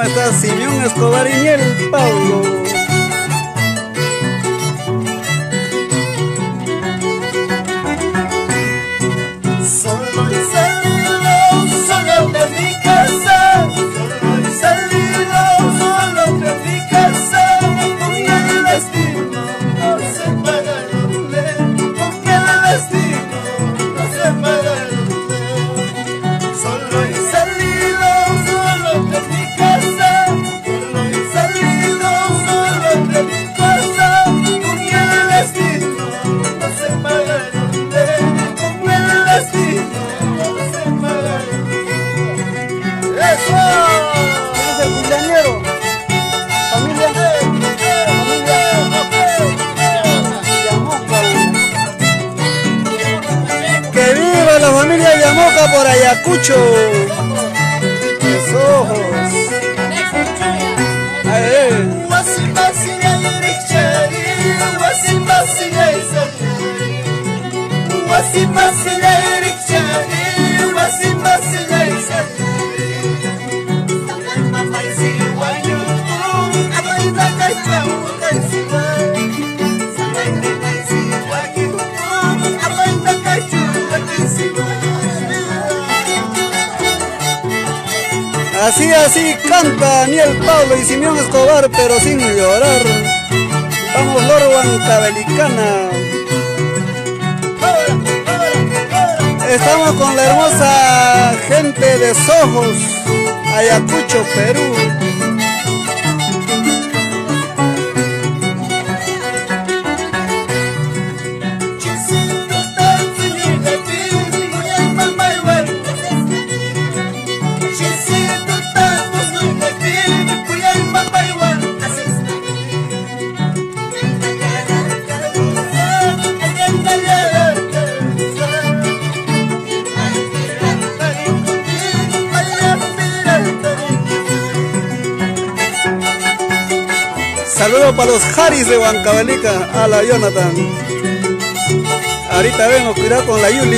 está Simeón Escobar y Niel Paulo. Solo he solo de mi casa. Solo he solo de mi casa. Con el destino no se paga el hotel. Con el destino no se paga el hotel. Solo he solo de mi casa. Solo he solo de mi casa. Con el destino no se paga el hotel. Con el destino no se paga el hotel. ¡Eso! ¿Quién es el cumpleañero? Familia. ¡Que viva la familia Yamoca por Ayacucho! ¡Mis ojos! Así canta Niel Paulo y Simeón Escobar, pero sin llorar. Vamos, Loro Huancabelicana. Estamos con la hermosa gente de Sojos, Ayacucho, Perú. Saludos para los Haris de Huancavelica, a la Jonathan. Ahorita vemos, cuidado con la Yuli.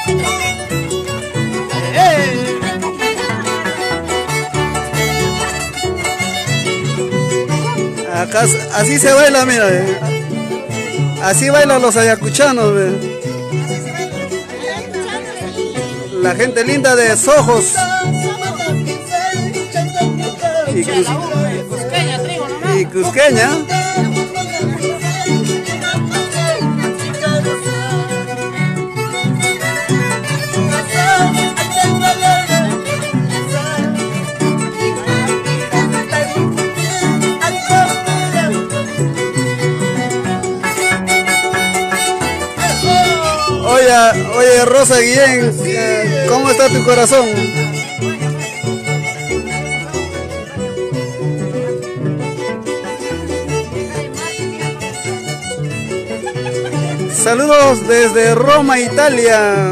Acá así se baila, mira. Así bailan los ayacuchanos. La gente linda de Sojos. Y cusqueña. Oye, Rosa Guillén, ¿cómo está tu corazón? Saludos desde Roma, Italia.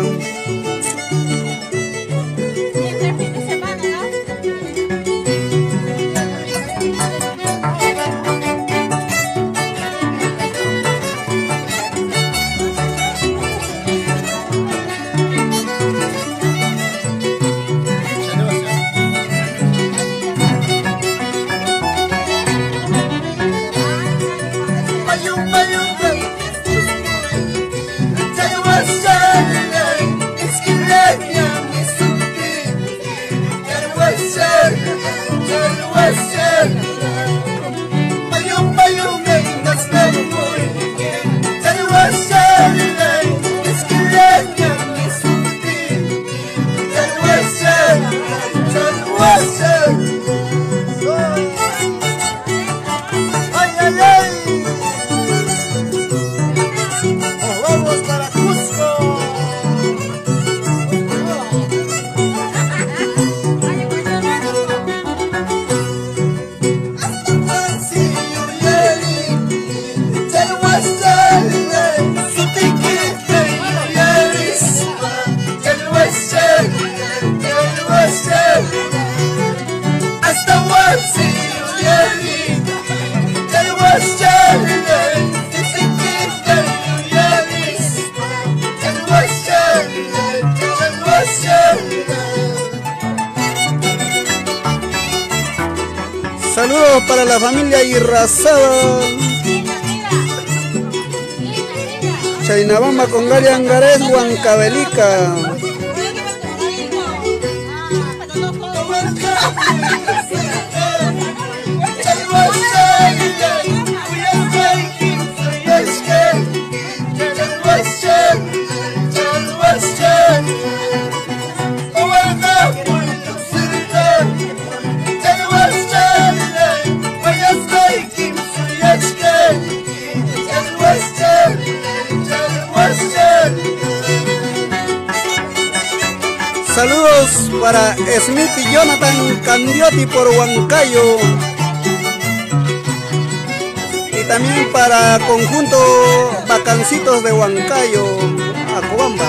Saludos para la familia Irrazaba, Chaynabamba con Gary Angares, Huancavelica. Saludos para Smith y Jonathan Candiotti por Huancayo. Y también para conjunto Bacancitos de Huancayo, Acobamba.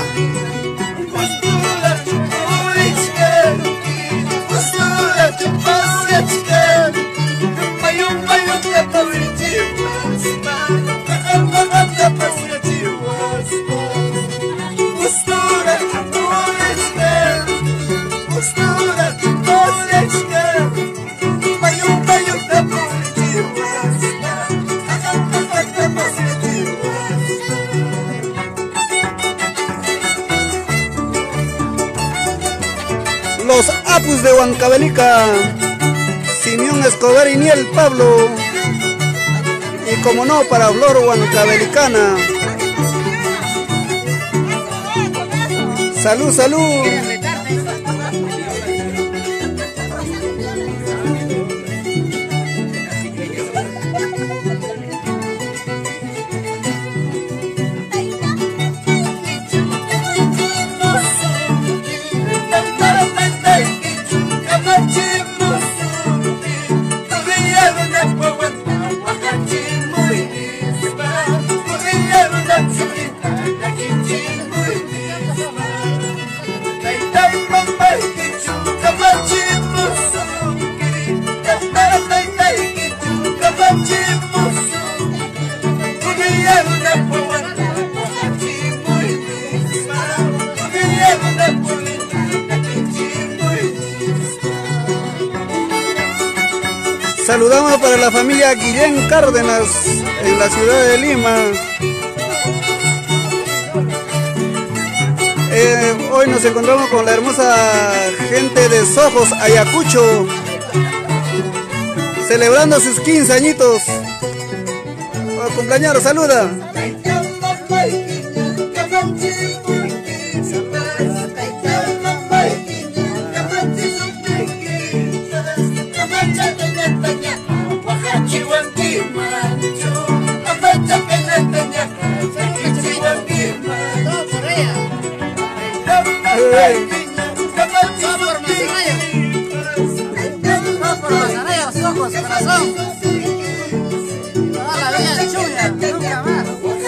Los Apus de Huancavelica, Simeón Escobar y Niel Pablo. Y como no, para Flor Huancavelicana. Salud, salud. Saludamos para la familia Guillén Cárdenas en la ciudad de Lima. Hoy nos encontramos con la hermosa gente de Sojos, Ayacucho, celebrando sus 15 añitos. Cumpleañero, saluda. Corazón. Toda la vida de Chuya, nunca más.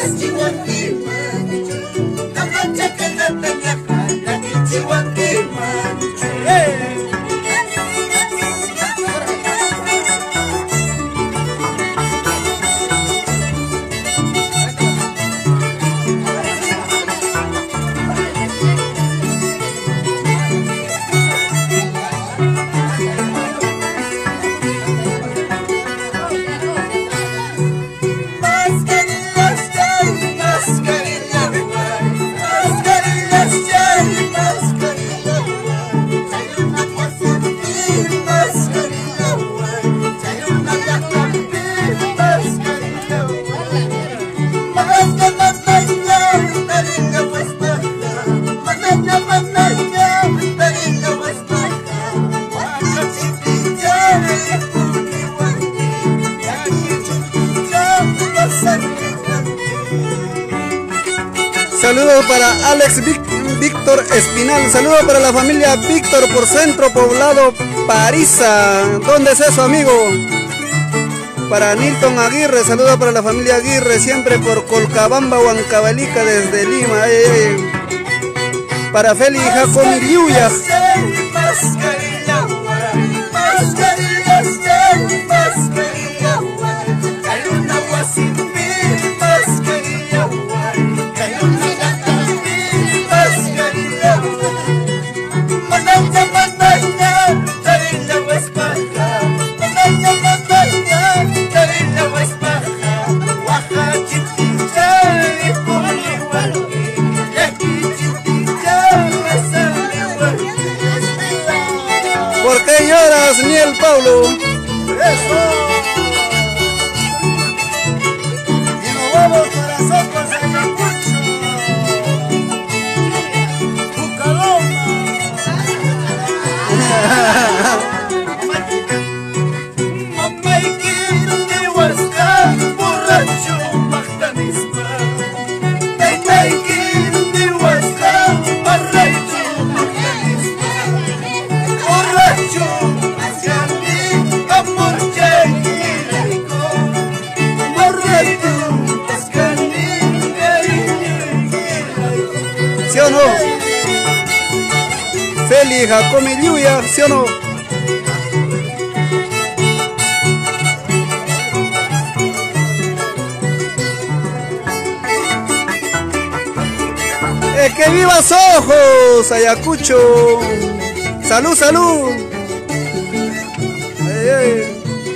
Saludos para Alex Víctor Espinal. Saludos para la familia Víctor por Centro Poblado Parisa. ¿Dónde es eso, amigo? Para Nilton Aguirre. Saludos para la familia Aguirre, siempre por Colcabamba, Huancavelica, desde Lima. Para Feli Jacón Liuya. lloras ni el Pablo. Eso. Y nos vamos corazón con Ayacucho. Bucaloma. Mamá y Kirti Huasca, borracho, Magdanispa. Taita y Kirti Huasca, borracho, Magdanispa. Borracho, Mascani, amor, Chayirico. Borracho, Mascani, cariño. ¿Sí o no? Feli, Jacomi, Lluvia, ¿sí o no? ¡Que vivas ojos, Ayacucho! ¡Salud, salud! Ay, ay.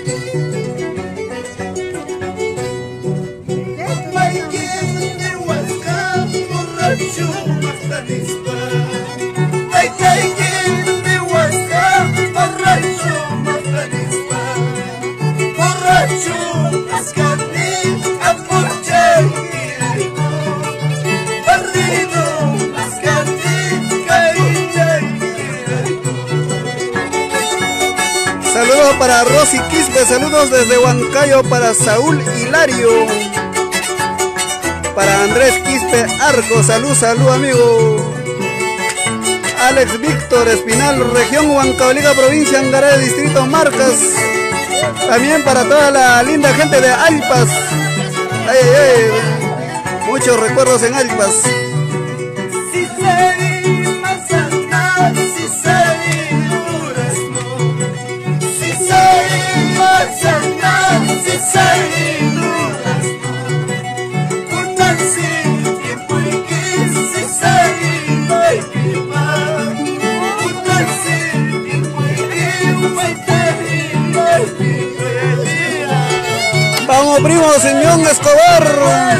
Saludos para Rosy Quispe, saludos desde Huancayo para Saúl Hilario, para Andrés Quispe Arco, salud, salud amigo. Alex Víctor Espinal, región Huancavelica, provincia Angará, distrito Marcas. También para toda la linda gente de Alpas. Ay, ay, ay. Muchos recuerdos en Alpas. Vamos primo, Simeón Escobar.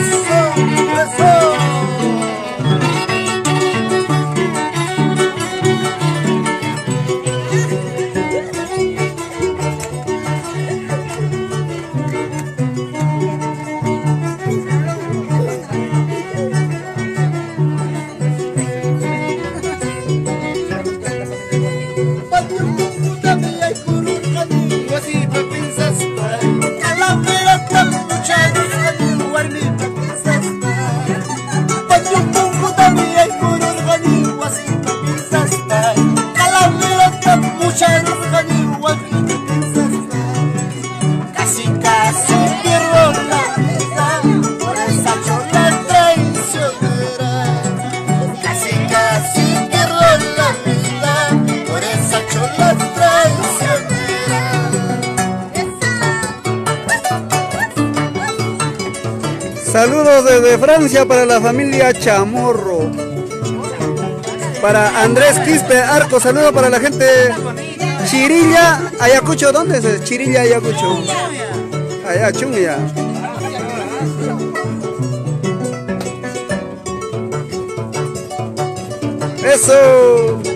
Casi casi pierdo la vida por esa chola traicionera. Casi casi pierdo la vida por esa chola traicionera. Saludos desde Francia para la familia Chamorro. Para Andrés Quispe Arco, saludos para la gente Chirilla, Ayacucho. ¿Dónde es Chirilla, Ayacucho? Allá, Chunguilla. Eso.